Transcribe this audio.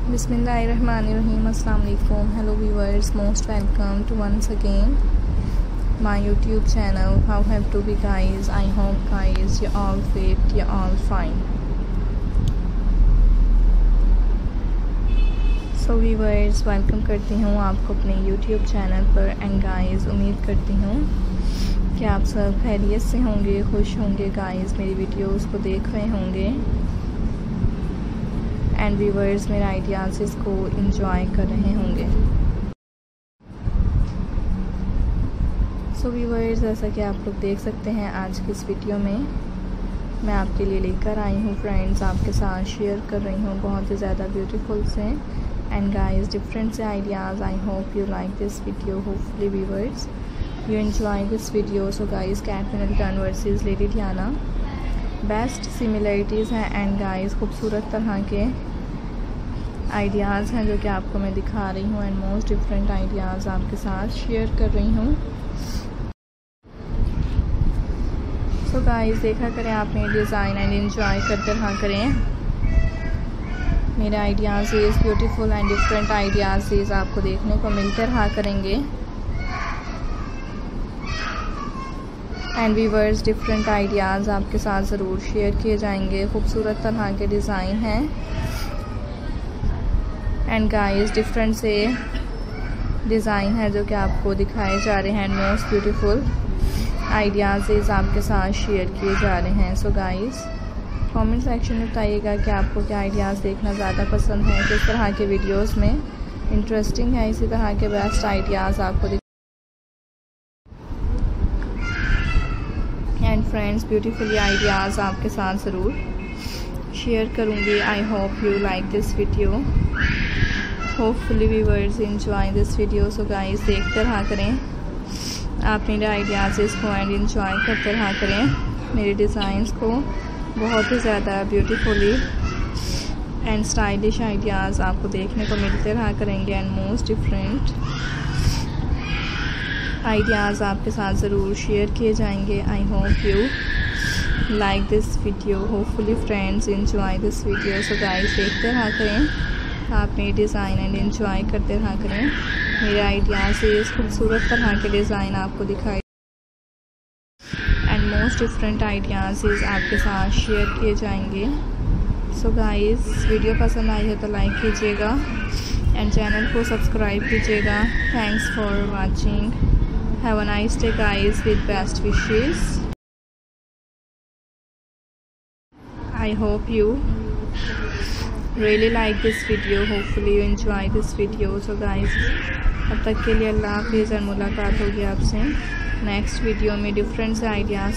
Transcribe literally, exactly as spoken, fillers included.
बिस्मिल्लाहिर्रहमानिर्रहीम। अस्सलाम वालेकुम। Hello viewers, most welcome to once again my YouTube channel. How have to be guys? I hope guys you all fit, you all fine. So viewers, welcome करती हूँ आपको अपने YouTube channel पर। And guys, उम्मीद करती हूँ कि आप सब खैरियत से होंगे, खुश होंगे गाइस, मेरी वीडियोस को देख रहे होंगे एंड व्यूअर्स मेरे आइडियाज़ इसको इंजॉय कर रहे होंगे। सो व्यूअर्स, जैसा कि आप लोग देख सकते हैं, आज की इस वीडियो में मैं आपके लिए लेकर आई हूँ फ्रेंड्स, आपके साथ शेयर कर रही हूँ बहुत ही ज़्यादा ब्यूटीफुल से एंड गाइस डिफरेंट से ideas. I hope you like this video, hopefully viewers you enjoy this video. So guys, Kate Middleton versus Lady Diana, best similarities हैं एंड गाइस खूबसूरत तरह के आइडियाज़ हैं जो कि आपको मैं दिखा रही हूँ एंड मोस्ट डिफरेंट आइडियाज़ आपके साथ शेयर कर रही हूँ। सो गाइस, देखा करें आप मेरे डिज़ाइन एंड एंजॉय करते रहा करें। मेरे आइडियाज़ इस ब्यूटीफुल एंड डिफरेंट आइडियाज़ आपको देखने को मिलते रहा करेंगे एंड व्यूअर्स डिफरेंट आइडियाज़ आपके साथ ज़रूर शेयर किए जाएंगे। खूबसूरत तरह के डिज़ाइन हैं एंड गाइस डिफरेंट से डिज़ाइन है जो कि आपको दिखाए जा रहे हैं। मोस्ट ब्यूटीफुल आइडियाज़ आपके साथ शेयर किए जा रहे हैं। सो गाइस, कमेंट सेक्शन में बताइएगा कि आपको क्या आइडियाज़ देखना ज़्यादा पसंद है, किस तरह के वीडियोस में इंटरेस्टिंग है, इसी तरह के बेस्ट आइडियाज़ आपको एंड फ्रेंड्स ब्यूटीफुली आइडियाज़ आपके साथ ज़रूर शेयर करूँगी। I hope you like this video, hopefully viewers enjoy this video. So guys, देखते रहा करें आप मेरे आइडियाज़ को एंड एंजॉय करते रहा करें मेरे डिज़ाइंस को। बहुत ही ज़्यादा ब्यूटीफुली एंड स्टाइलिश आइडियाज़ आपको देखने को मिलते रहा करेंगे एंड मोस्ट डिफरेंट आइडियाज़ आपके साथ ज़रूर शेयर किए जाएंगे। I hope you like this video, hopefully friends enjoy this video. So guys, देखते रहा करें आप मेरे डिज़ाइन एंड एंजॉय करते रहा करें मेरे आइडियाज़ से इस खूबसूरत तरह के डिज़ाइन आपको दिखाई एंड मोस्ट डिफरेंट आइडियाज़ आपके साथ शेयर किए जाएंगे। सो गाइस, वीडियो पसंद आई है तो लाइक कीजिएगा एंड चैनल को सब्सक्राइब कीजिएगा। Thanks for watching. Have a nice day guys with best wishes. I hope you really like this video, hopefully you enjoy this video. So guys, अब तक के लिए अल्लाह हाफिज़ और मुलाकात होगी आपसे नेक्स्ट वीडियो में डिफरेंट से आइडियाज़